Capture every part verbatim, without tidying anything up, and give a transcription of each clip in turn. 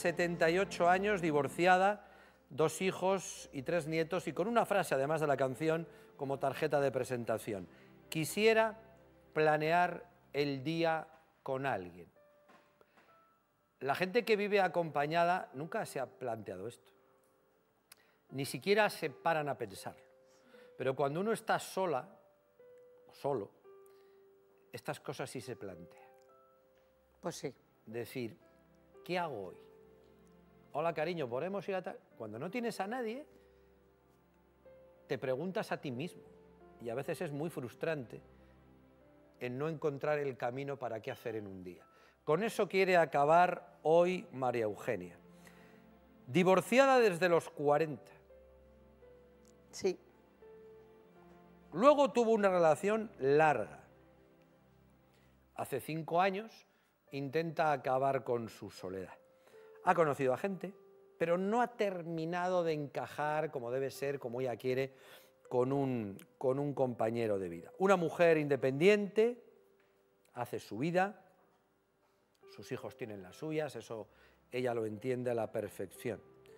setenta y ocho años, divorciada, dos hijos y tres nietos, y con una frase, además de la canción, como tarjeta de presentación: quisiera planear el día con alguien. La gente que vive acompañada nunca se ha planteado esto, ni siquiera se paran a pensarlo. Pero cuando uno está sola, o solo, estas cosas sí se plantean. Pues sí. Decir, ¿qué hago hoy? Hola, cariño, ¿podemos ir a tal? Cuando no tienes a nadie, te preguntas a ti mismo. Y a veces es muy frustrante en no encontrar el camino para qué hacer en un día. Con eso quiere acabar hoy María Eugenia. Divorciada desde los cuarenta. Sí. Luego tuvo una relación larga. Hace cinco años intenta acabar con su soledad. Ha conocido a gente, pero no ha terminado de encajar como debe ser, como ella quiere, con un, con un compañero de vida. Una mujer independiente, hace su vida, sus hijos tienen las suyas, eso ella lo entiende a la perfección.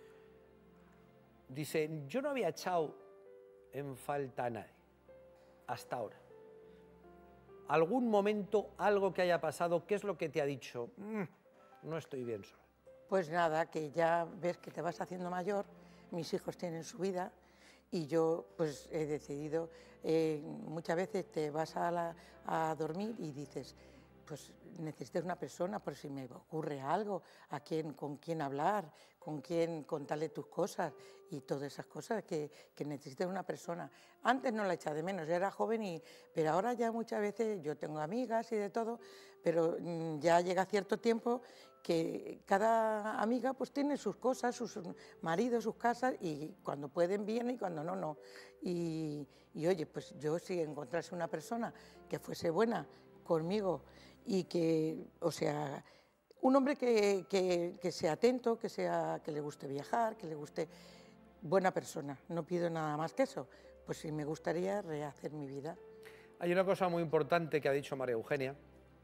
Dice, yo no había echado en falta a nadie, hasta ahora. ¿Algún momento, algo que haya pasado, qué es lo que te ha dicho? Mm, no estoy bien sola. Pues nada, que ya ves que te vas haciendo mayor, mis hijos tienen su vida y yo pues he decidido, eh, muchas veces te vas a, la, a dormir y dices, pues necesitas una persona por si me ocurre algo, a quién, con quién hablar, con quién contarle tus cosas y todas esas cosas que, que necesitas una persona. Antes no la echaba de menos, era joven, y, pero ahora ya muchas veces yo tengo amigas y de todo, pero mmm, ya llega cierto tiempo que cada amiga pues tiene sus cosas, sus maridos, sus casas, y cuando pueden vienen y cuando no, no. Y, y oye, pues yo si encontrase una persona que fuese buena conmigo y que, o sea, un hombre que, que, que sea atento, que, sea, que le guste viajar, que le guste, buena persona, no pido nada más que eso, pues sí me gustaría rehacer mi vida. Hay una cosa muy importante que ha dicho María Eugenia,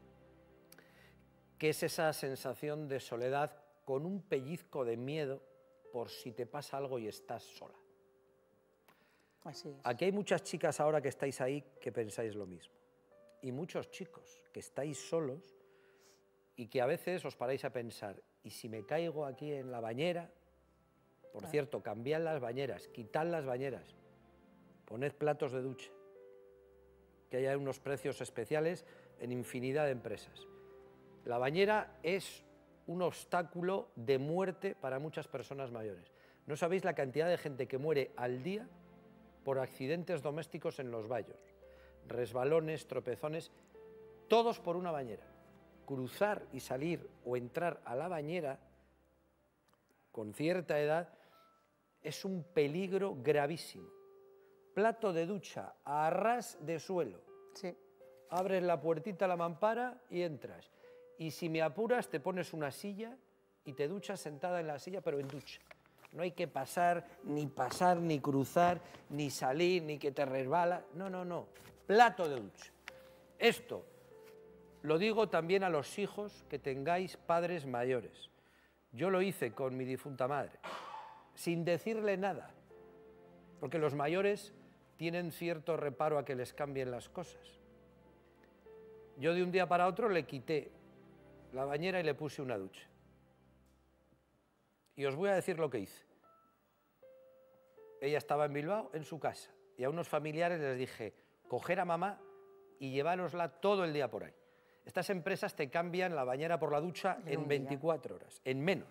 que es esa sensación de soledad con un pellizco de miedo por si te pasa algo y estás sola. Así es. Aquí hay muchas chicas ahora que estáis ahí que pensáis lo mismo. Y muchos chicos que estáis solos y que a veces os paráis a pensar, ¿y si me caigo aquí en la bañera? Por Claro. cierto, cambiad las bañeras, quitad las bañeras, poned platos de ducha, que hay unos precios especiales en infinidad de empresas. La bañera es un obstáculo de muerte para muchas personas mayores. No sabéis la cantidad de gente que muere al día por accidentes domésticos en los baños. Resbalones, tropezones, todos por una bañera. Cruzar y salir o entrar a la bañera con cierta edad es un peligro gravísimo. Plato de ducha a ras de suelo. Sí. Abres la puertita, la mampara y entras. Y si me apuras te pones una silla y te duchas sentada en la silla, pero en ducha. No hay que pasar, ni pasar, ni cruzar, ni salir, ni que te resbala. No, no, no. Plato de ducha. Esto lo digo también a los hijos que tengáis padres mayores. Yo lo hice con mi difunta madre, sin decirle nada, porque los mayores tienen cierto reparo a que les cambien las cosas. Yo de un día para otro le quité la bañera y le puse una ducha. Y os voy a decir lo que hice. Ella estaba en Bilbao, en su casa, y a unos familiares les dije, coger a mamá y llevárosla todo el día por ahí. Estas empresas te cambian la bañera por la ducha en veinticuatro horas, en menos.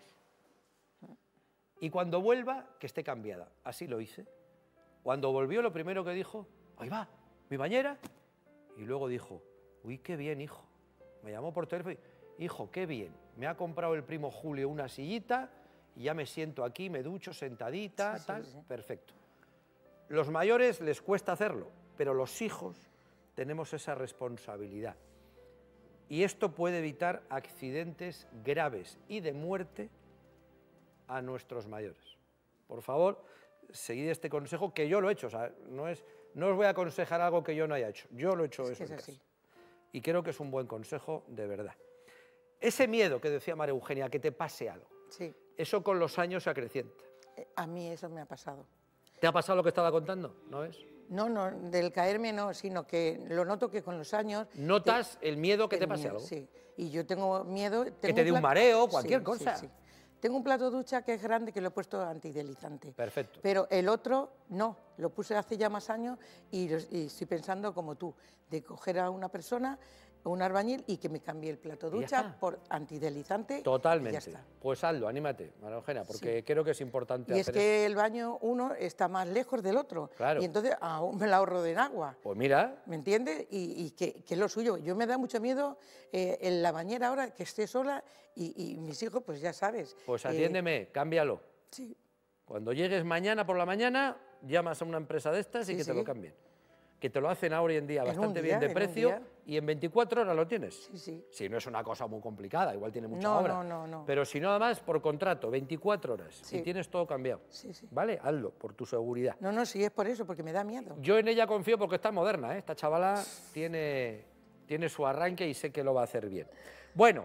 Y cuando vuelva, que esté cambiada. Así lo hice. Cuando volvió, lo primero que dijo, ahí va, mi bañera. Y luego dijo, uy, qué bien, hijo. Me llamó por teléfono y, hijo, qué bien. Me ha comprado el primo Julio una sillita y ya me siento aquí, me ducho sentadita, sí, tal, sí, sí. Perfecto. Los mayores les cuesta hacerlo, pero los hijos tenemos esa responsabilidad. Y esto puede evitar accidentes graves y de muerte a nuestros mayores. Por favor, seguid este consejo, que yo lo he hecho. O sea, no, es, no os voy a aconsejar algo que yo no haya hecho. Yo lo he hecho eso en casa. Y creo que es un buen consejo de verdad. Ese miedo que decía María Eugenia, que te pase algo. Sí. Eso con los años se acrecienta. Eh, A mí eso me ha pasado. ¿Te ha pasado lo que estaba contando? ¿No ves? No, no, del caerme no, sino que lo noto que con los años... ¿Notas el miedo que el te pase miedo, algo? Sí, y yo tengo miedo... Que tengo te dé un plato- mareo, cualquier Sí, cosa. sí, sí. Tengo un plato ducha que es grande que lo he puesto antideslizante. Perfecto. Pero el otro no, lo puse hace ya más años y, lo- y estoy pensando como tú, de coger a una persona, un albañil y que me cambie el plato Y ya ducha está. por antideslizante. Totalmente. Y ya está. Pues hazlo, anímate, María Eugenia, porque Sí. creo que es importante Y es hacer que el baño uno está más lejos del otro. Claro. Y entonces aún me la ahorro de en agua. eso. Pues mira, ¿Me entiendes? Y, y que, que es lo suyo. Yo me da mucho miedo eh, en la bañera ahora que esté sola y, y mis hijos, pues ya sabes. pues eh, atiéndeme, cámbialo. sí, Cuando llegues mañana por la mañana, llamas a una empresa de estas y Sí, que te sí. lo cambien. Que te lo hacen ahora hoy en día En un bastante día, bien de en un precio día. y en veinticuatro horas lo tienes. sí, sí. Si no es una cosa muy complicada, igual tiene mucha No, obra. no, no, no. Pero si no, además, por contrato, veinticuatro horas y Sí. tienes todo cambiado. Sí, sí. ¿Vale? Hazlo, por tu seguridad. No, no, sí es por eso, porque me da miedo. Yo en ella confío porque está moderna, ¿eh? Esta chavala tiene, tiene su arranque y sé que lo va a hacer bien. Bueno,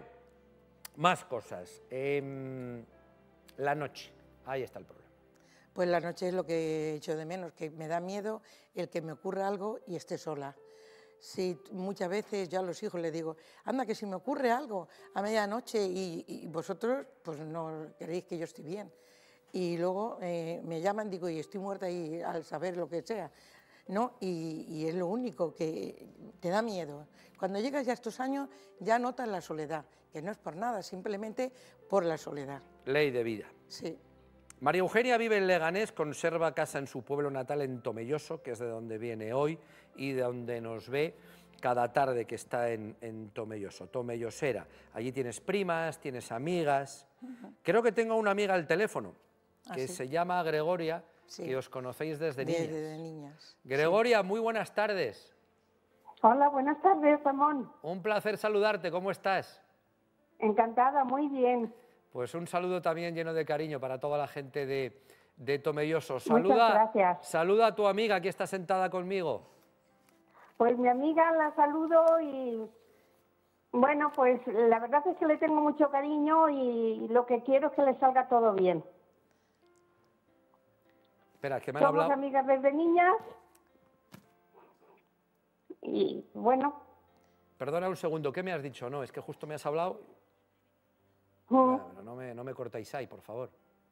más cosas. Em, la noche, ahí está el problema. Pues la noche es lo que he hecho de menos, que me da miedo el que me ocurra algo y esté sola. Si muchas veces yo a los hijos les digo, anda, que si me ocurre algo a medianoche y, y vosotros pues no queréis que yo esté bien. Y luego eh, me llaman, digo, y estoy muerta y al saber lo que sea. ¿No? Y, y es lo único que te da miedo. Cuando llegas ya a estos años ya notas la soledad, que no es por nada, simplemente por la soledad. Ley de vida. Sí. María Eugenia vive en Leganés, conserva casa en su pueblo natal en Tomelloso, que es de donde viene hoy y de donde nos ve cada tarde que está en, en Tomelloso, Tomellosera. Allí tienes primas, tienes amigas. Creo que tengo una amiga al teléfono que ¿Ah, sí? se llama Gregoria, Sí. que os conocéis desde De- niñas. de niñas. Gregoria, muy buenas tardes. Hola, buenas tardes, Ramón. Un placer saludarte, ¿cómo estás? Encantada, muy bien. Pues un saludo también lleno de cariño para toda la gente de, de Tomelloso. Muchas Saluda, gracias. saluda a tu amiga que está sentada conmigo. Pues mi amiga la saludo y bueno, pues la verdad es que le tengo mucho cariño y lo que quiero es que le salga todo bien. Espera, que me han Somos hablado. amigas desde niñas y bueno, Perdona un segundo, ¿qué me has dicho? No, es que justo me has hablado. mm, Ya, pero no me, no me cortáis ahí, por favor.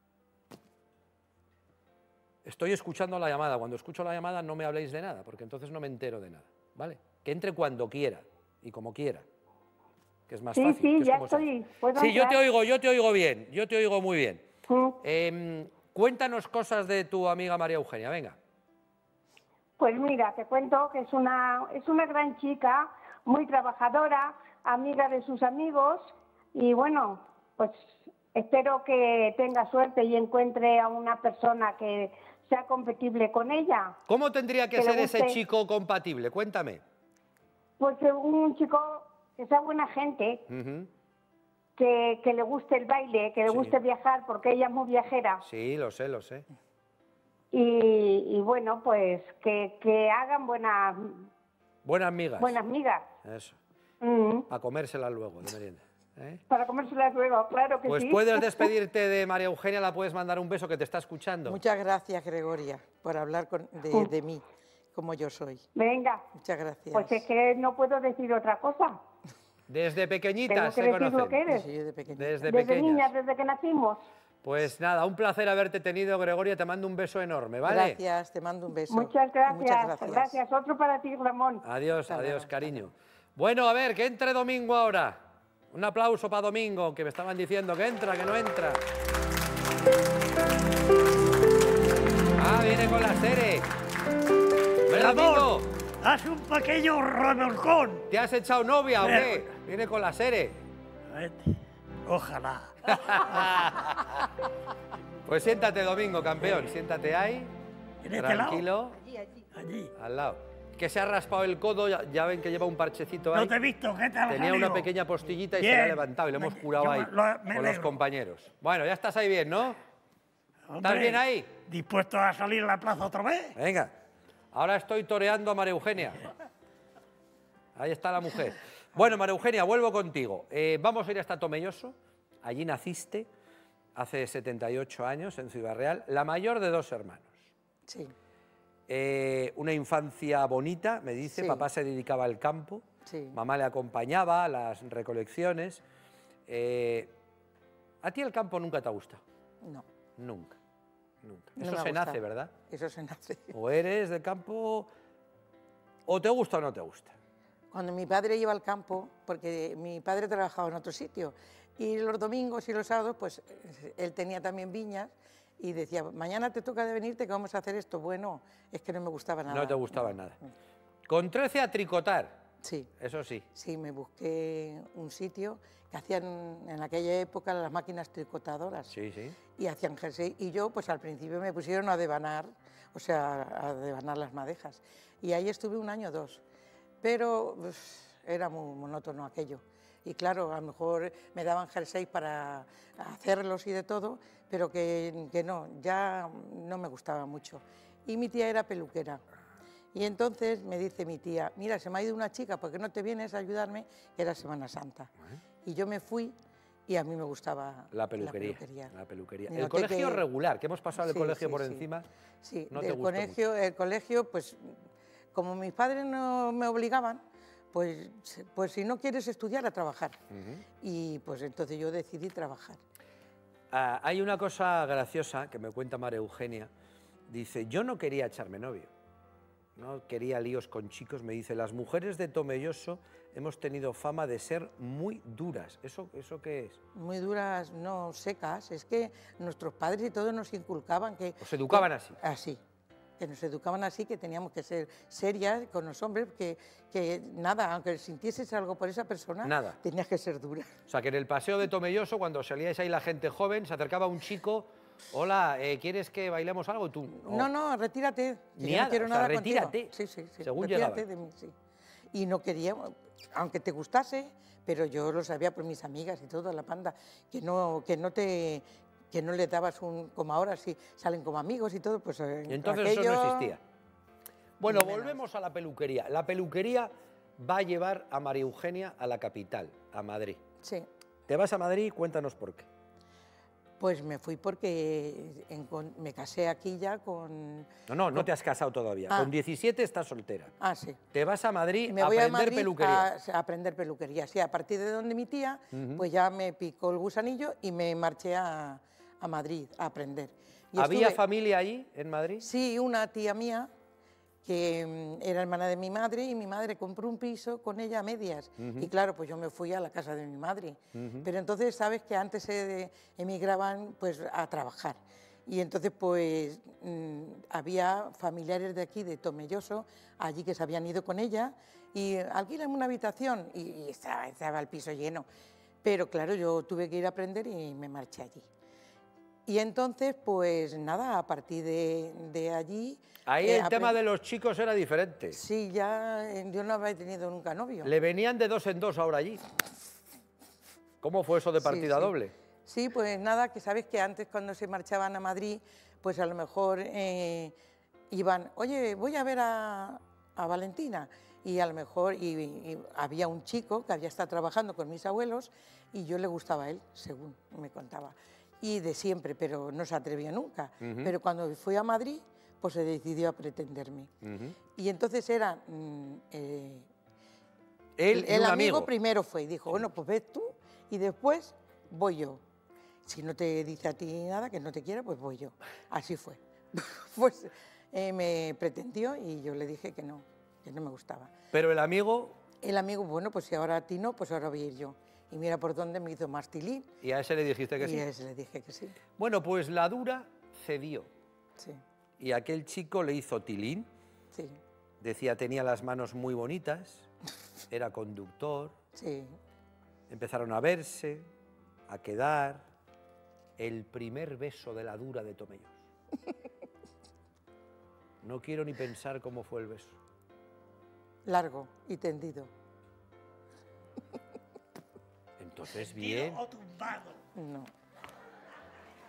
Estoy escuchando la llamada. Cuando escucho la llamada no me habléis de nada, porque entonces no me entero de nada, ¿vale? Que entre cuando quiera y como quiera, que es más sí, fácil. que sí, es ya como se hace. estoy. ¿Puedo Sí, yo te entrar? oigo, yo te oigo bien, yo te oigo muy bien. Mm, Em, cuéntanos cosas de tu amiga María Eugenia, venga. Pues mira, te cuento que es una, es una gran chica, muy trabajadora, amiga de sus amigos y bueno, pues espero que tenga suerte y encuentre a una persona que sea compatible con ella. ¿Cómo tendría que Que le ser ese guste. chico compatible? Cuéntame. Pues eh, un chico que sea buena gente, Ujú. que, que le guste el baile, que le Sí. guste viajar, porque ella es muy viajera. Sí, lo sé, lo sé. Y, y bueno, pues que, que hagan buenas, Buenas migas. buenas migas. Eso. Mm, A comérselas luego, de merienda. ¿eh? para comérselas luego, claro que Pues sí. puedes despedirte de María Eugenia, la puedes mandar un beso que te está escuchando. Muchas gracias, Gregoria, por hablar con- de, de mí, como yo soy. Venga, Muchas gracias. pues es que no puedo decir otra cosa. Desde Tengo pequeñitas que se decir lo que conocen. eres. Sí, de pequeña. Desde Desde pequeñas. niñas, desde que nacimos. Pues nada, un placer haberte tenido, Gregoria. Te mando un beso enorme, ¿vale? Gracias, te mando un beso. Muchas gracias, Muchas gracias. gracias. Otro para ti, Ramón. Adiós, Hasta adiós, luego, cariño. Bueno, a ver, que entre Domingo ahora. Un aplauso para Domingo, que me estaban diciendo que entra, que no entra. Ah, viene con la serie. ¿Verdad, Domingo? Ramón, haz un pequeño revolcón. ¿Te has echado novia o qué? Eh. Viene con la serie. Vete. Ojalá. Pues siéntate, Domingo, campeón. Siéntate ahí. ¿En este lado? Tranquilo. Allí. Al lado. Que se ha raspado el codo, ya, ya ven que lleva un parchecito ahí. No te he visto, ¿qué tal ha Tenía salido? una pequeña postillita y se Bien. la ha levantado y le hemos Me- curado yo ahí me- lo- me con los alegro. compañeros. Bueno, ya estás ahí bien, ¿no? Hombre, ¿Estás bien ahí? ¿Dispuesto a salir a la plaza otra vez? Venga. Ahora estoy toreando a María Eugenia. Ahí está la mujer. Bueno, María Eugenia, vuelvo contigo. Eh, vamos a ir hasta Tomelloso. Allí naciste. hace setenta y ocho años en Ciudad Real, la mayor de dos hermanos. Sí. Eh, una infancia bonita, me dice, Sí. papá se dedicaba al campo, Sí. mamá le acompañaba a las recolecciones. Eh, ¿A ti el campo nunca te ha gustado? No. Nunca, nunca. No Eso me ha se nace, gustado. ¿verdad? Eso se nace. O eres de campo, o te gusta o no te gusta. Cuando mi padre iba al campo, porque mi padre trabajaba en otro sitio, y los domingos y los sábados, pues él tenía también viñas, y decía, mañana te toca de venirte que vamos a hacer esto. Bueno, es que no me gustaba nada. No te gustaba nada. Con trece a tricotar, Sí. eso sí. Sí, me busqué un sitio que hacían en aquella época las máquinas tricotadoras. Sí, sí. Y hacían jersey. Y yo, pues al principio me pusieron a devanar, o sea, a devanar las madejas. Y ahí estuve un año o dos. Pero pues, era muy monótono aquello. Y claro, a lo mejor me daban jersey para hacerlos y de todo, pero que, que no, ya no me gustaba mucho. Y mi tía era peluquera. Y entonces me dice mi tía, mira, se me ha ido una chica, ¿por qué no te vienes a ayudarme? Que era Semana Santa. Y yo me fui y a mí me gustaba La peluquería. La peluquería. La peluquería. Y El noté colegio que- regular, que hemos pasado el Sí, colegio sí, por sí. encima, Sí, no te del gustó colegio, el colegio, pues como mis padres no me obligaban, pues, pues si no quieres estudiar, a trabajar. Y pues entonces yo decidí trabajar. Ah, hay una cosa graciosa que me cuenta María Eugenia. Dice, yo no quería echarme novio, no quería líos con chicos. Me dice, las mujeres de Tomelloso hemos tenido fama de ser muy duras. ¿Eso, eso qué es? Muy duras, no secas, es que nuestros padres y todos nos inculcaban que... Os educaban que- así. Así, que nos educaban así, que teníamos que ser serias con los hombres, que, que nada, aunque sintieses algo por esa persona, Nada. tenías que ser dura. O sea, que en el paseo de Tomelloso, cuando salíais ahí la gente joven, se acercaba un chico, hola, eh, ¿quieres que bailemos algo? Tú, oh, No, no, retírate. que yo Nada, no quiero o sea, nada retírate, contigo. Sí, sí, sí. según retírate llegaba. de mí, sí. Y no quería, aunque te gustase, pero yo lo sabía por mis amigas y todo, la panda, que no, que no te, que no le dabas un, como ahora, si salen como amigos y todo, pues Y entonces eso no aquello- existía. Bueno, Ni menos. volvemos a la peluquería. La peluquería va a llevar a María Eugenia a la capital, a Madrid. Sí, ¿Te vas a Madrid? Cuéntanos por qué. pues me fui porque encon- me casé aquí ya con... No, no, no te has casado todavía. Ah. Con diecisiete estás soltera. Ah, sí. Te vas a Madrid Y me a voy a aprender Madrid peluquería. a, a aprender peluquería. Sí, a partir de donde mi tía, pues ya me picó el gusanillo y me marché a, a Madrid a aprender. Y ¿Había estuve- familia ahí, en Madrid? Sí, una tía mía que mm, era hermana de mi madre y mi madre compró un piso con ella a medias. Y claro, pues yo me fui a la casa de mi madre. Pero entonces, sabes que antes se emigraban pues a trabajar. Y entonces, pues mm, había familiares de aquí, de Tomelloso, allí que se habían ido con ella y alquilan una habitación y, y estaba, estaba el piso lleno. Pero claro, yo tuve que ir a aprender y me marché allí. Y entonces, pues nada, a partir de, de allí... Ahí eh, el tema apre- de los chicos era diferente. Sí, ya eh, yo no había tenido nunca novio. Le venían de dos en dos ahora allí. ¿Cómo fue eso de Sí, partida sí. doble? Sí, pues nada, que sabes que antes cuando se marchaban a Madrid, pues a lo mejor eh, iban, oye, voy a ver a, a Valentina. Y a lo mejor y, y había un chico que había estado trabajando con mis abuelos y yo le gustaba a él, según me contaba. Y de siempre, pero no se atrevía nunca. Pero cuando fui a Madrid, pues se decidió a pretenderme. Y entonces era... mm, eh, Él y el un amigo, amigo. primero fue, dijo, bueno, pues ves tú y después voy yo. Si no te dice a ti nada, que no te quiera, pues voy yo. Así fue. Pues eh, me pretendió y yo le dije que no, que no me gustaba. Pero el amigo, El amigo, bueno, pues si ahora a ti no, pues ahora voy a ir yo. Y mira por dónde me hizo más tilín y a ese le dijiste que y sí. a ese le dije que sí. Bueno, pues la dura cedió. Sí, Y aquel chico le hizo tilín. sí, Decía, tenía las manos muy bonitas, era conductor. sí. Empezaron a verse, a quedar. El primer beso de la dura de Tomelloso. No quiero ni pensar cómo fue el beso. Largo y tendido. Entonces, bien. O tumbado. No.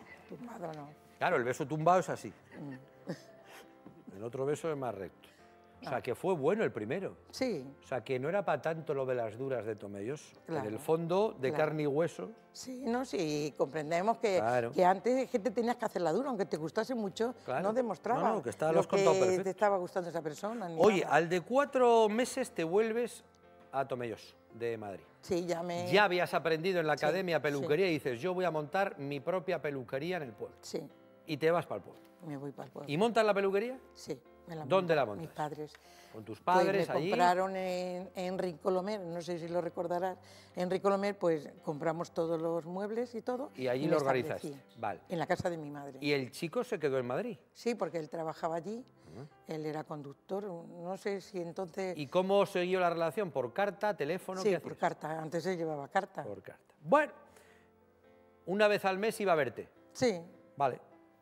Tumbado no. Claro, el beso tumbado es así. El otro beso es más recto. O sea, que fue bueno el primero. Sí, O sea, que no era para tanto lo de las duras de Tomelloso. Claro, En el fondo, de claro. carne y hueso. sí, no, sí, comprendemos que, Claro. que antes que te tenías que hacer la dura, aunque te gustase mucho, Claro. no demostraba No, no, que estaba- lo lo has contado que perfecto. te estaba gustando esa persona. ni Oye, nada. al de cuatro meses te vuelves a Tomelloso, de Madrid. Sí, ya me... Ya habías aprendido en la Sí, academia peluquería sí. y dices, yo voy a montar mi propia peluquería en el pueblo. Sí, Y te vas para el pueblo. me voy para el pueblo. ¿Y montas la peluquería? Sí, me la ¿Dónde la montaron mis montas? padres. Con tus Pues padres me allí. compraron en, en Rincolomer, no sé si lo recordarás, en Rincolomer pues compramos todos los muebles y todo. Y allí me lo organizaste. establecí Vale. En la casa de mi madre. ¿Y el chico se quedó en Madrid? Sí, porque él trabajaba allí, él era conductor, no sé si entonces... ¿Y cómo siguió la relación? ¿Por carta, teléfono? sí, ¿Qué por hacías? carta, antes se llevaba carta. Por carta. Bueno, una vez al mes iba a verte. Sí, Vale.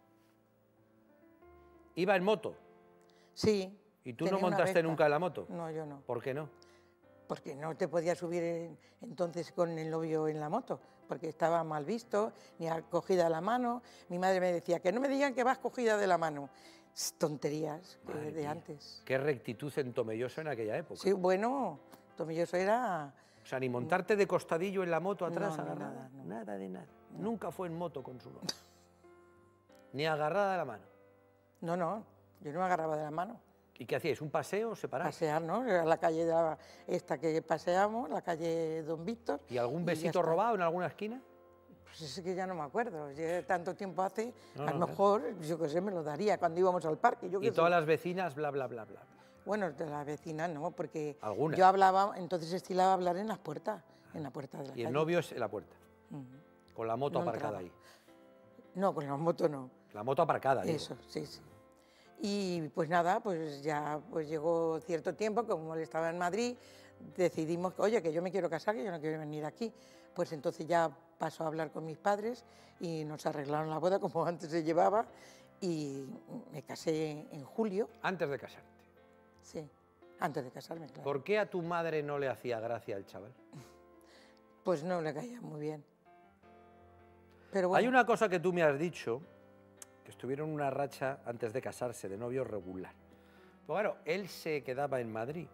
Iba en moto. sí. ¿Y tú no tenía una montaste Vespa. nunca en la moto? No, yo no. ¿Por qué no? Porque no te podías subir en- entonces con el novio en la moto, porque estaba mal visto, ni cogida de la mano. Mi madre me decía, que no me digan que vas cogida de la mano. Tss, tonterías que Madre de mía. antes. Qué rectitud en Tomelloso en aquella época. Sí, bueno, Tomelloso era... O sea, ni montarte de costadillo en la moto atrás No, no, agarrada. nada, no. Nada de nada. Nunca fue en moto con su novio. Ni agarrada de la mano. No, no, yo no me agarraba de la mano. ¿Y qué hacíais? ¿Un paseo separado? Pasear, ¿no? Era la calle de la- esta que paseamos, la calle Don Víctor. ¿Y algún ya besito está. robado en alguna esquina? Pues es que ya no me acuerdo, ya tanto tiempo hace, No, a lo no, mejor, yo qué sé, me lo daría cuando íbamos al parque. Yo qué Y sé. todas las vecinas, bla, bla, bla, bla. Bueno, de la vecina no, porque Algunas. yo hablaba, entonces estilaba hablar en las puertas, en la puerta de la Y el calle. novio es en la puerta, Ujú. con la moto No aparcada entraba. ahí. No, con la moto no. La moto aparcada, digo. Eso, sí, sí. Y pues nada, pues ya pues llegó cierto tiempo, como él estaba en Madrid, decidimos, oye, que yo me quiero casar, que yo no quiero venir aquí. Pues entonces ya pasó a hablar con mis padres y nos arreglaron la boda como antes se llevaba y me casé en julio, Antes de casarte. sí, antes de casarme, claro. ¿Por qué a tu madre no le hacía gracia el chaval? Pues no le caía muy bien. Pero bueno, Hay una cosa que tú me has dicho, que estuvieron en una racha antes de casarse, de novio regular. Pero claro, él se quedaba en Madrid.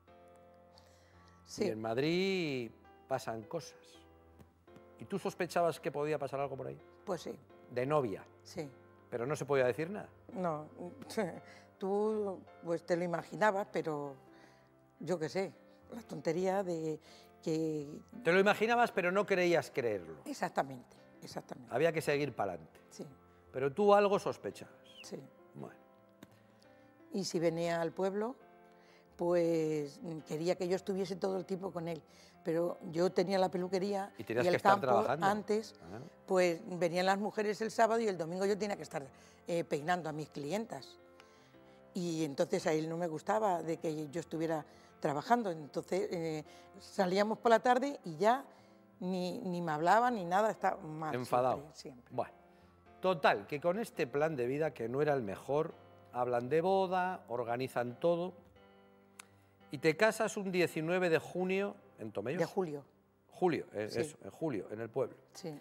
sí, Y en Madrid pasan cosas. ¿Y tú sospechabas que podía pasar algo por ahí? pues sí, De novia, sí. pero no se podía decir nada. No, tú pues te lo imaginabas, pero yo qué sé, la tontería de que... Te lo imaginabas, pero no creías creerlo. Exactamente, exactamente, Había que seguir para adelante. sí, Pero tú algo sospechabas. sí. Bueno, Y si venía al pueblo, pues mm, quería que yo estuviese todo el tiempo con él. Pero yo tenía la peluquería Y tenías el que estar campo trabajando. antes, Ah. pues venían las mujeres el sábado y el domingo yo tenía que estar eh, peinando a mis clientas. Y entonces a él no me gustaba de que yo estuviera trabajando. Entonces eh, salíamos por la tarde y ya ni, ni me hablaba ni nada, estaba mal. enfadado. Siempre, siempre. Bueno, total, que con este plan de vida, que no era el mejor, hablan de boda, organizan todo, y te casas un diecinueve de junio en Tomelloso. De julio, Julio, eh, Sí. eso, en julio, en el pueblo. sí.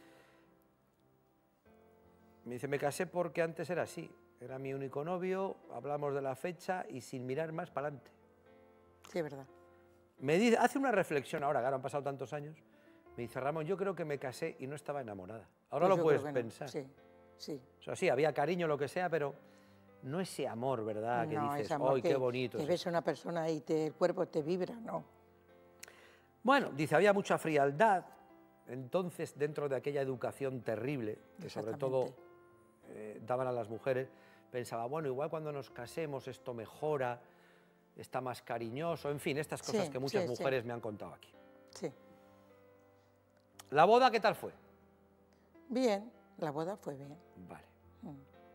Me dice, me casé porque antes era así, era mi único novio, hablamos de la fecha y sin mirar más para adelante. Sí, es verdad. Me dice, hace una reflexión ahora, claro, han pasado tantos años, me dice, Ramón, yo creo que me casé y no estaba enamorada. Ahora Pues lo yo puedes creo que no. pensar. Sí, sí. O sea, sí, había cariño, lo que sea, pero no ese amor, ¿verdad? Que No, dices, ese amor ¡ay, que, qué bonito! que es ves esto". a una persona y te, el cuerpo te vibra, no. Bueno, dice, había mucha frialdad, entonces, dentro de aquella educación terrible, que sobre todo Exactamente. eh, daban a las mujeres, pensaba, bueno, igual cuando nos casemos esto mejora, está más cariñoso, en fin, estas cosas Sí, que muchas sí, sí. mujeres me han contado aquí. Sí. ¿La boda qué tal fue? Bien, la boda fue bien. Vale. Mm.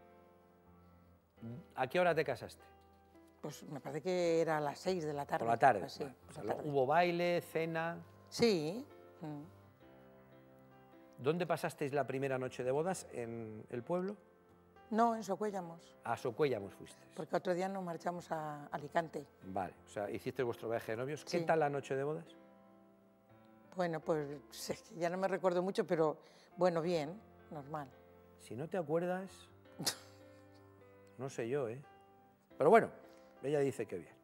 ¿A qué hora te casaste? Pues me parece que era a las seis de la tarde. Por la tarde. así, Vale. por O sea, la lo- tarde. ¿Hubo baile, cena? Sí. mm. ¿Dónde pasasteis la primera noche de bodas? ¿En el pueblo? No, en Socuéllamos, A Socuéllamos fuisteis. porque otro día nos marchamos a Alicante. Vale, o sea, hicisteis vuestro viaje de novios. ¿Qué Sí. tal la noche de bodas? Bueno, pues es que ya no me recuerdo mucho, pero bueno, bien, normal. Si no te acuerdas, no sé yo, ¿eh? Pero bueno, ella dice que bien.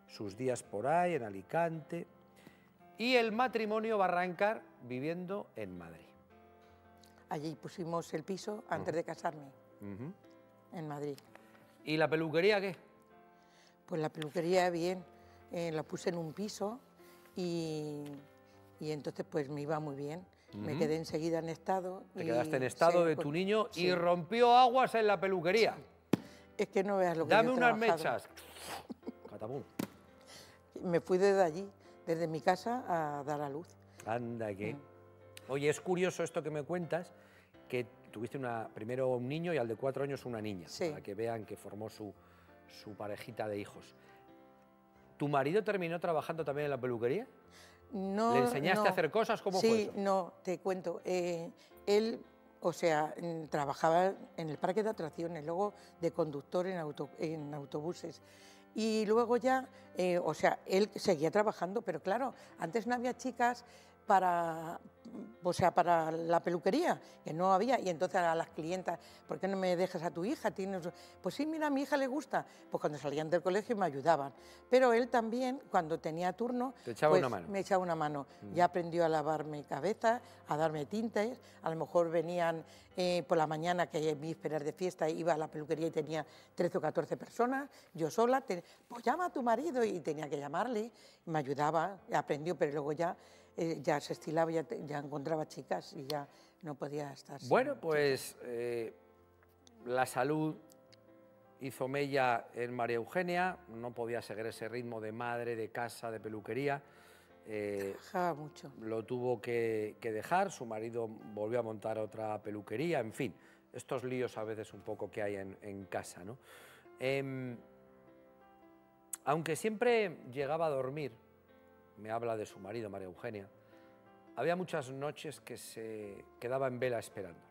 sus días por ahí, en Alicante, y el matrimonio va a arrancar viviendo en Madrid. Allí pusimos el piso antes Uh-huh. de casarme, Uh-huh. en Madrid. ¿Y la peluquería qué? Pues la peluquería, bien, eh, la puse en un piso y, y entonces pues me iba muy bien. Me Ujú. quedé enseguida en estado. Te y quedaste en estado sé, de pues, tu niño y sí. rompió aguas en la peluquería. Es que no veas lo que Dame yo he unas trabajado. mechas. Catapum. Me fui desde allí, desde mi casa, a dar a luz. Anda, que. Mm. Oye, es curioso esto que me cuentas, que tuviste una, primero un niño y al de cuatro años una niña, Sí. para que vean que formó su, su parejita de hijos. ¿Tu marido terminó trabajando también en la peluquería? No, ¿Le enseñaste no. a hacer cosas? ¿Cómo sí, fue eso? no, te cuento. eh, él, o sea, mm, trabajaba en el parque de atracciones, luego de conductor en, auto- en autobuses. Y luego ya, eh, o sea, él seguía trabajando, pero claro, antes no había chicas para, o sea, para la peluquería, que no había, y entonces a las clientas, ¿por qué no me dejas a tu hija? Tienes... Pues sí, mira, a mi hija le gusta, pues cuando salían del colegio me ayudaban, pero él también, cuando tenía turno, Te echaba pues, una mano. me echaba una mano, Mm. ya aprendió a lavarme cabeza, a darme tintes, a lo mejor venían eh, por la mañana, que en vísperas de fiesta iba a la peluquería y tenía trece o catorce personas, yo sola, te- pues llama a tu marido, y tenía que llamarle, me ayudaba, aprendió, pero luego ya, eh, ya se estilaba, ya, te- ya encontraba chicas y ya no podía estar sin Bueno, chicas. pues eh, la salud hizo mella en María Eugenia, no podía seguir ese ritmo de madre, de casa, de peluquería. eh, Trabajaba mucho. lo tuvo que, que dejar, su marido volvió a montar otra peluquería, en fin, estos líos a veces un poco que hay en, en casa, ¿no? Em, aunque siempre llegaba a dormir, me habla de su marido, María Eugenia, había muchas noches que se quedaba en vela esperándole.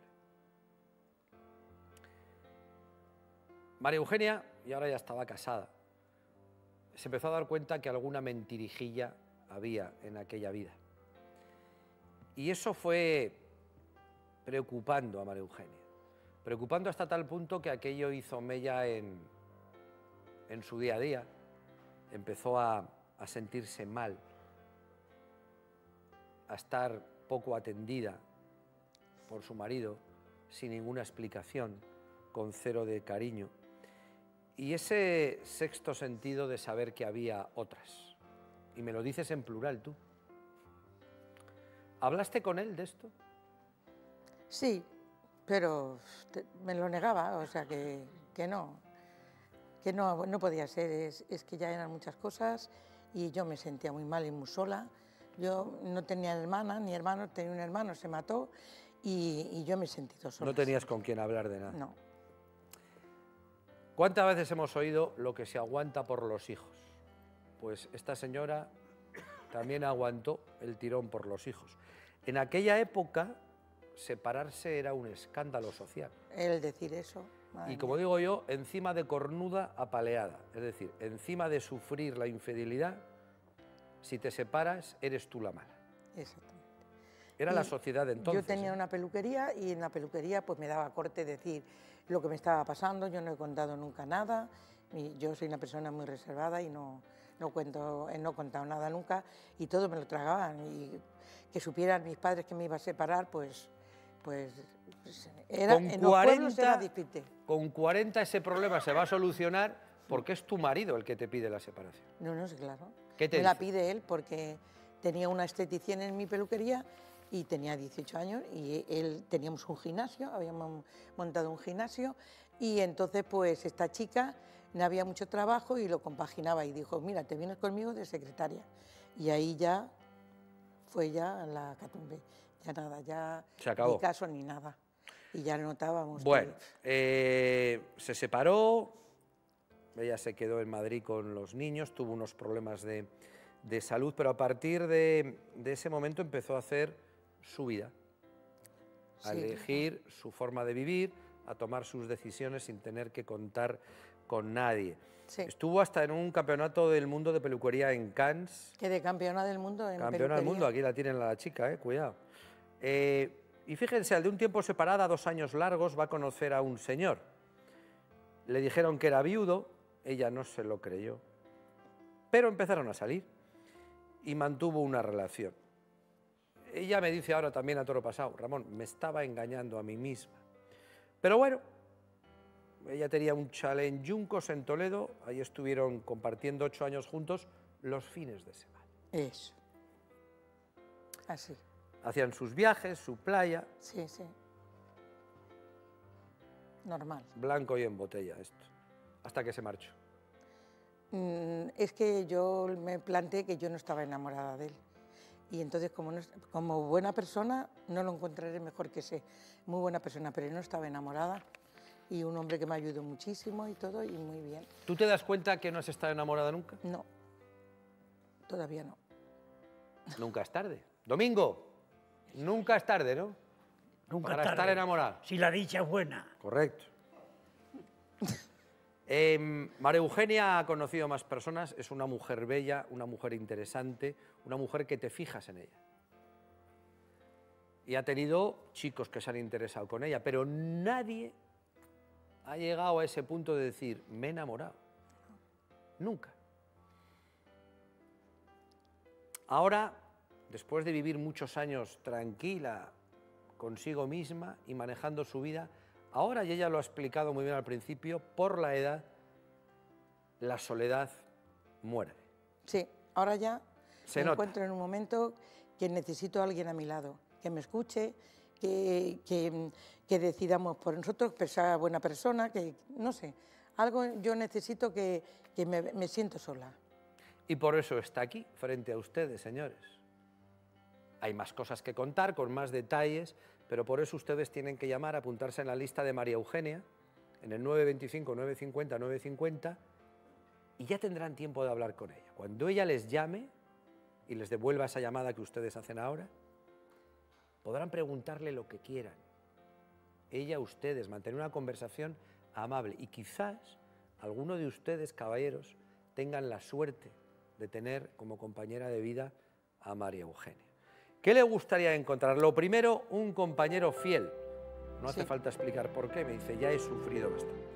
María Eugenia, y ahora ya estaba casada, se empezó a dar cuenta que alguna mentirijilla había en aquella vida. Y eso fue preocupando a María Eugenia, preocupando hasta tal punto que aquello hizo mella en, en su día a día, empezó a, a sentirse mal, a estar poco atendida por su marido, sin ninguna explicación, con cero de cariño. Y ese sexto sentido de saber que había otras. Y me lo dices en plural tú. ¿Hablaste con él de esto? Sí, pero te- me lo negaba, o sea que, que no, que no, no podía ser, es, es que ya eran muchas cosas y yo me sentía muy mal y muy sola. Yo no tenía hermana ni hermano, tenía un hermano, se mató y, y yo me he sentido sola. No tenías con quién hablar de nada. No, ¿Cuántas veces hemos oído lo que se aguanta por los hijos? Pues esta señora también aguantó el tirón por los hijos. En aquella época, separarse era un escándalo social. el decir eso. madre Y como mía. digo yo, encima de cornuda apaleada. Es decir, encima de sufrir la infidelidad, si te separas, eres tú la mala. Exactamente. Era la Y sociedad de entonces. Yo tenía ¿eh? una peluquería y en la peluquería pues me daba corte decir lo que me estaba pasando, yo no he contado nunca nada, y yo soy una persona muy reservada y no, no, cuento, eh, no he contado nada nunca y todo me lo tragaban y que supieran mis padres que me iba a separar, pues, pues, pues era, Con en los pueblos era cuarenta, difícil. con cuarenta ese problema se va a solucionar porque es tu marido el que te pide la separación. No, no, sí, claro. ¿Qué te me la dice? pide él porque tenía una esteticien en mi peluquería y tenía dieciocho años y él teníamos un gimnasio, habíamos montado un gimnasio y entonces pues esta chica no había mucho trabajo y lo compaginaba y dijo, mira, te vienes conmigo de secretaria. Y ahí ya fue ya la catumbe, ya nada, ya Se acabó. ni caso ni nada. Y ya notábamos Bueno, que... eh, se separó, ella se quedó en Madrid con los niños, tuvo unos problemas de, de salud, pero a partir de, de ese momento empezó a hacer su vida, a Sí, elegir su forma de vivir, a tomar sus decisiones sin tener que contar con nadie. Sí. Estuvo hasta en un campeonato del mundo de peluquería en Cannes. Quedé campeona del mundo en Campeona del peluquería. mundo, aquí la tienen la chica, eh, cuidado. Eh, y fíjense, al de un tiempo separada, dos años largos, va a conocer a un señor. Le dijeron que era viudo, ella no se lo creyó. pero empezaron a salir y mantuvo una relación. Ella me dice ahora también a toro pasado, Ramón, me estaba engañando a mí misma. Pero bueno, ella tenía un chalet en Yuncos, en Toledo, ahí estuvieron compartiendo ocho años juntos los fines de semana. Eso. Así. Hacían sus viajes, su playa. Sí, sí. Normal. Blanco y en botella esto, hasta que se marchó. Mm, es que yo me planteé que yo no estaba enamorada de él. Y entonces, como, no, como buena persona, no lo encontraré mejor que sé. Muy buena persona, pero no estaba enamorada. Y un hombre que me ayudó muchísimo y todo, y muy bien. ¿Tú te das cuenta que no has estado enamorada nunca? No, todavía no. Nunca es tarde. Domingo, nunca es tarde, ¿no? Nunca Para tarde, estar enamorado. Si la dicha es buena. Correcto. Eh, María Eugenia ha conocido más personas, es una mujer bella, una mujer interesante, una mujer que te fijas en ella. Y ha tenido chicos que se han interesado con ella, pero nadie ha llegado a ese punto de decir, me he enamorado. Nunca. Ahora, después de vivir muchos años tranquila consigo misma y manejando su vida, ahora, y ella lo ha explicado muy bien al principio, por la edad, la soledad muerde. Sí, ahora ya Se me nota. encuentro en un momento que necesito a alguien a mi lado, que me escuche, que, que, que decidamos por nosotros, que sea buena persona, que no sé, algo yo necesito que, que me, me siento sola. Y por eso está aquí, frente a ustedes, señores. Hay más cosas que contar, con más detalles, pero por eso ustedes tienen que llamar, apuntarse en la lista de María Eugenia, en el nueve veinticinco, nueve cincuenta, nueve cincuenta, y ya tendrán tiempo de hablar con ella. Cuando ella les llame y les devuelva esa llamada que ustedes hacen ahora, podrán preguntarle lo que quieran. Ella, ustedes, mantener una conversación amable. Y quizás alguno de ustedes, caballeros, tengan la suerte de tener como compañera de vida a María Eugenia. ¿Qué le gustaría encontrar? Lo primero, un compañero fiel. No hace Sí. falta explicar por qué, me dice, ya he sufrido bastante.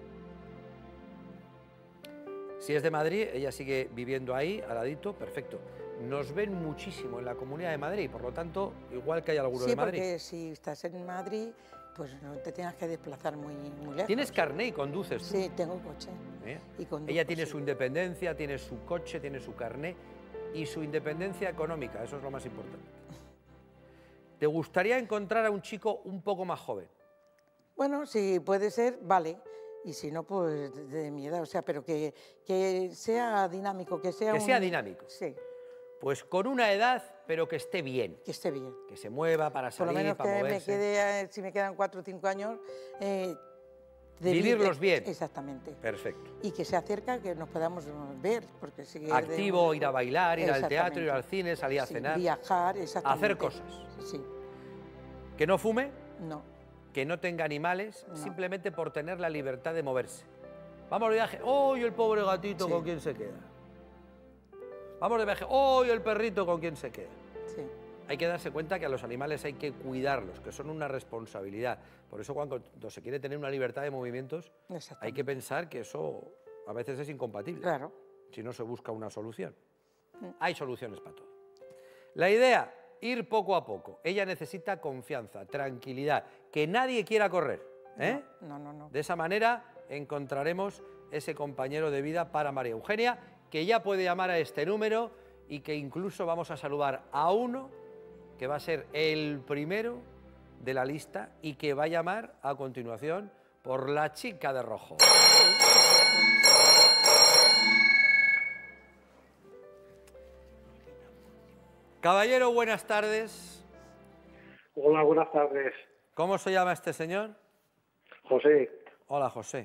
Si es de Madrid, ella sigue viviendo ahí, al ladito, perfecto. Nos ven muchísimo en la Comunidad de Madrid, por lo tanto, igual que hay alguno Sí, de Madrid. porque si estás en Madrid, pues no te tengas que desplazar muy, muy lejos. ¿Tienes carné y conduces tú? Sí, tengo coche. ¿Eh? Y conduzco, Ella tiene sí. su independencia, tiene su coche, tiene su carné y su independencia económica, eso es lo más importante. ¿Te gustaría encontrar a un chico un poco más joven? Bueno, si puede ser, vale. Y si no, pues de, de mi edad. O sea, pero que, que sea dinámico, que sea Que un- sea dinámico. Sí, Pues con una edad, pero que esté bien, que esté bien. que se mueva para Por lo salir, menos para que me moverse. quede, eh, si me quedan cuatro o cinco años, eh, de Vivirlos vida. bien. Exactamente. Perfecto. Y que sea cerca, que nos podamos ver, porque si es de Activo, un- ir a bailar, ir al teatro, ir Exactamente. al cine, salir a Sí, cenar, viajar, exactamente. hacer cosas. Sí, Que no fume, no. que no tenga animales, No. simplemente por tener la libertad de moverse. Vamos de viaje, ¡oh, el pobre gatito Sí. con quién se queda! Vamos de viaje, ¡oh, el perrito con quién se queda! Sí. Hay que darse cuenta que a los animales hay que cuidarlos, que son una responsabilidad. Por eso cuando se quiere tener una libertad de movimientos, hay Exactamente. que pensar que eso a veces es incompatible. Claro. Si no se busca una solución. Hay soluciones para todo. La idea, ir poco a poco. Ella necesita confianza, tranquilidad, que nadie quiera correr. ¿eh? No, no, no. De esa manera encontraremos ese compañero de vida para María Eugenia, que ya puede llamar a este número y que incluso vamos a saludar a uno que va a ser el primero de la lista y que va a llamar a continuación por la chica de rojo. Caballero, buenas tardes. Hola, buenas tardes. ¿Cómo se llama este señor? José, Hola, José.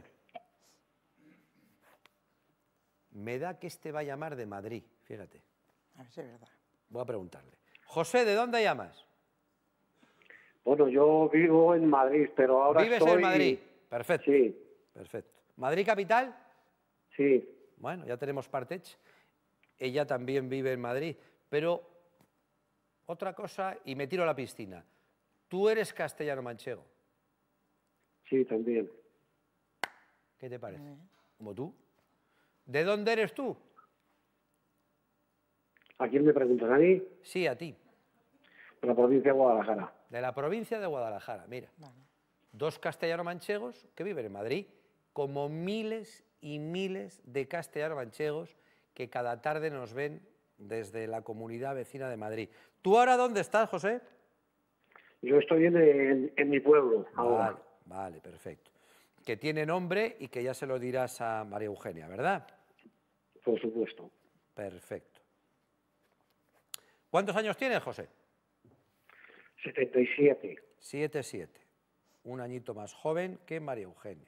Me da que este va a llamar de Madrid, fíjate. A ver si es verdad. Voy a preguntarle. José, ¿de dónde llamas? bueno, yo vivo en Madrid, pero ahora ¿Vives estoy... en Madrid? Perfecto. Sí, Perfecto. ¿Madrid capital? sí. Bueno, ya tenemos Partech. Ella también vive en Madrid. Pero otra cosa, y me tiro a la piscina. ¿Tú eres castellano-manchego? Sí, también. ¿Qué te parece? ¿Como tú? ¿De dónde eres tú? ¿A quién me preguntas? ¿A mí? Sí, a ti. De la provincia de Guadalajara. De la provincia de Guadalajara, mira. Vale. Dos castellano-manchegos que viven en Madrid, como miles y miles de castellano-manchegos que cada tarde nos ven desde la comunidad vecina de Madrid. ¿Tú ahora dónde estás, José? Yo estoy en, en, en mi pueblo ahora. Vale, vale, perfecto. Que tiene nombre y que ya se lo dirás a María Eugenia, ¿verdad? Por supuesto. Perfecto. ¿Cuántos años tienes, José? setenta y siete. Siete, siete. Un añito más joven que María Eugenia.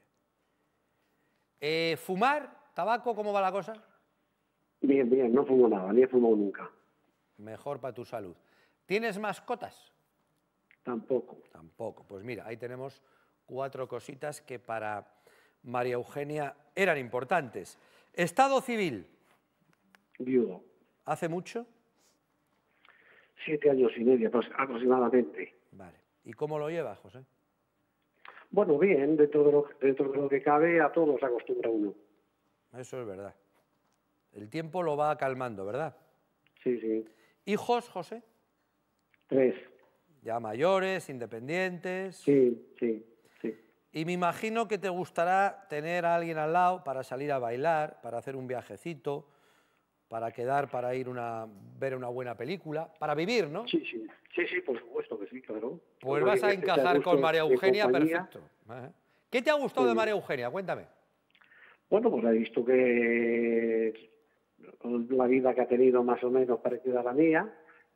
Eh, ¿Fumar? ¿Tabaco? ¿Cómo va la cosa? Bien, bien, no fumo nada, ni he fumado nunca. Mejor para tu salud. ¿Tienes mascotas? Tampoco. Tampoco. Pues mira, ahí tenemos cuatro cositas que para María Eugenia eran importantes. Estado civil. Viudo. ¿Hace mucho? Siete años y medio apro- aproximadamente. Vale. ¿Y cómo lo llevas, José? Bueno, bien, dentro de, lo, dentro de lo que cabe, a todos se acostumbra uno. Eso es verdad. El tiempo lo va calmando, ¿verdad? Sí, sí. ¿Hijos, José? Tres. Ya mayores, independientes. Sí, sí, sí. Y me imagino que te gustará tener a alguien al lado para salir a bailar, para hacer un viajecito, para quedar, para ir a ver una buena película, para vivir, ¿no? Sí, sí. Sí, sí, por supuesto que sí, claro. Pues Porque vas a que esté encajar gusto con María en Eugenia compañía. perfecto. Ajá. ¿Qué te ha gustado de Sí. María Eugenia? Cuéntame. Bueno, pues he visto que la vida que ha tenido más o menos parecida a la mía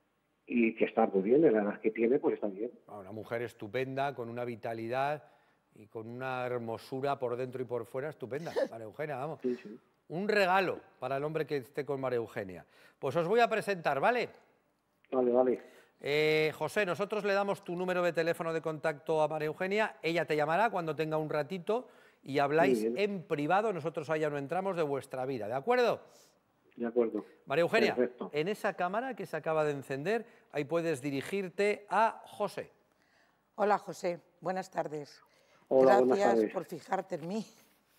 y que está muy bien, en la edad que tiene, pues está bien. Una mujer estupenda, con una vitalidad y con una hermosura por dentro y por fuera estupenda. María Eugenia, vamos. Sí, sí. Un regalo para el hombre que esté con María Eugenia. Pues os voy a presentar, ¿vale? Vale, vale. Eh, José, nosotros le damos tu número de teléfono de contacto a María Eugenia, ella te llamará cuando tenga un ratito y habláis Muy bien. en privado, nosotros allá no entramos, de vuestra vida, ¿de acuerdo? De acuerdo. María Eugenia, Perfecto. en esa cámara que se acaba de encender, ahí puedes dirigirte a José. Hola, José. Buenas tardes. Hola, Gracias buenas tardes. por fijarte en mí.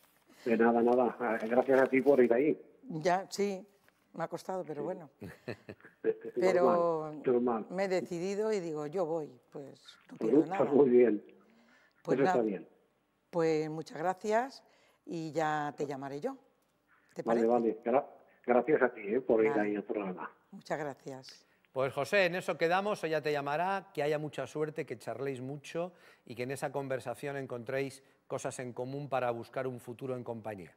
De nada, nada. Gracias a ti por ir ahí. Ya, sí, me ha costado, pero bueno. Normal, Pero normal. me he decidido y digo, yo voy, pues no Pues, pierdo pues nada. muy bien. Pues Eso está nada, bien. pues muchas gracias y ya te llamaré yo. ¿Te Vale, parece? vale. Gra- gracias a ti eh, por ir Vale. ahí al programa. Muchas gracias. Pues José, en eso quedamos, ella te llamará, que haya mucha suerte, que charléis mucho y que en esa conversación encontréis cosas en común para buscar un futuro en compañía.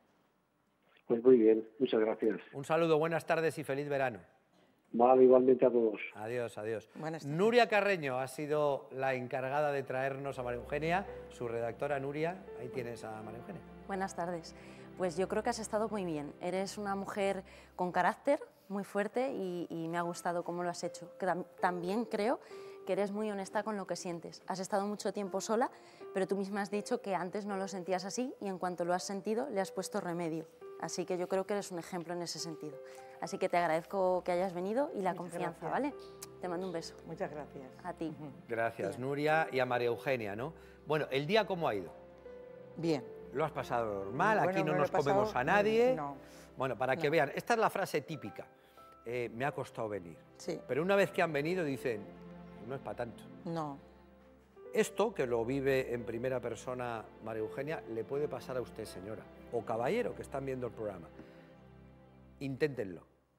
Pues muy bien. Muchas gracias. Un saludo, buenas tardes y feliz verano. Vale, igualmente a todos. Adiós, adiós. Buenas tardes. Nuria Carreño ha sido la encargada de traernos a María Eugenia, su redactora Nuria. Ahí tienes a María Eugenia. Buenas tardes. Pues yo creo que has estado muy bien. Eres una mujer con carácter muy fuerte y, y me ha gustado cómo lo has hecho. Que tam- también creo que eres muy honesta con lo que sientes. Has estado mucho tiempo sola, pero tú misma has dicho que antes no lo sentías así y en cuanto lo has sentido le has puesto remedio. Así que yo creo que eres un ejemplo en ese sentido. Así que te agradezco que hayas venido y la Muchas confianza, gracias. ¿vale? Te mando un beso. Muchas gracias. A ti. Gracias, Bien. Nuria, y a María Eugenia, ¿no? Bueno, ¿el día cómo ha ido? Bien. ¿Lo has pasado normal? Bueno, Aquí no me lo he nos pasado- comemos a nadie. no. Bueno, para que No. vean, esta es la frase típica. Eh, me ha costado venir. Sí. Pero una vez que han venido dicen, no es para tanto. No. Esto, que lo vive en primera persona María Eugenia, le puede pasar a usted, señora, o caballero, que están viendo el programa. Inténtenlo.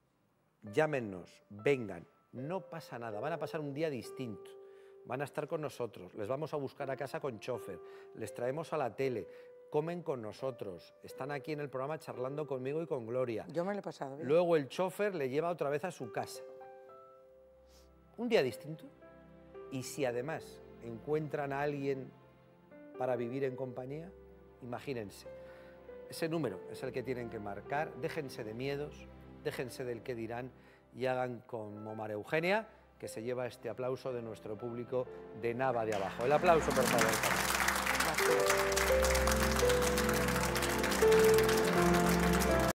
Llámenos, vengan, no pasa nada, van a pasar un día distinto. Van a estar con nosotros, les vamos a buscar a casa con chofer, les traemos a la tele, comen con nosotros, están aquí en el programa charlando conmigo y con Gloria. Yo me lo he pasado bien. Luego el chofer le lleva otra vez a su casa. Un día distinto. Y si además encuentran a alguien para vivir en compañía, imagínense. Ese número es el que tienen que marcar. Déjense de miedos, déjense del qué dirán y hagan como María Eugenia, que se lleva este aplauso de nuestro público de Nava de Abajo. El aplauso, por favor. Gracias.